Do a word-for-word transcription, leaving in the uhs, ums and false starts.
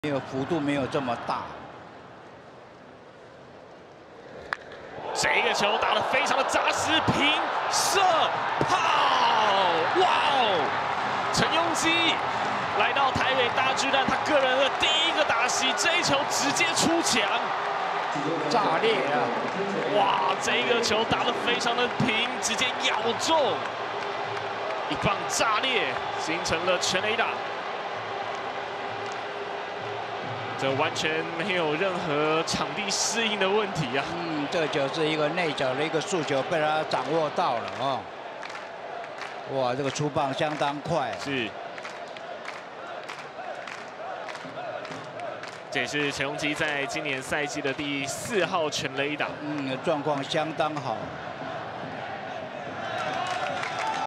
没有幅度没有这么大。 这个球打得非常的扎实，平射炮，哇哦！陈庸基来到台北大巨蛋，他个人的第一个打席，这一球直接出墙， 炸裂啊！ 哇，这个球打得非常的平，直接咬中，一棒炸裂，形成了全垒打。 这完全没有任何场地适应的问题啊！ 嗯，这就是一个内角的一个速球，被他掌握到了哦。哇，这个出棒相当快。 是，这也是陈庸基在今年赛季的第四号全垒打。 嗯，状况相当好。